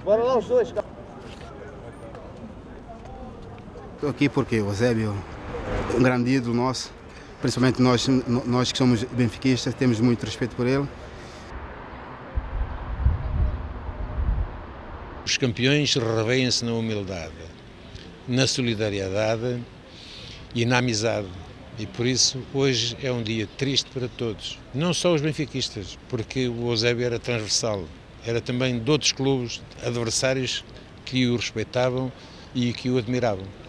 Bora lá os dois. Estou aqui porque o Eusébio é um grande ídolo nosso, principalmente nós que somos benfiquistas, temos muito respeito por ele. Os campeões revêem-se na humildade, na solidariedade e na amizade. E por isso hoje é um dia triste para todos, não só os benfiquistas, porque o Eusébio era transversal, era também de outros clubes adversários que o respeitavam e que o admiravam.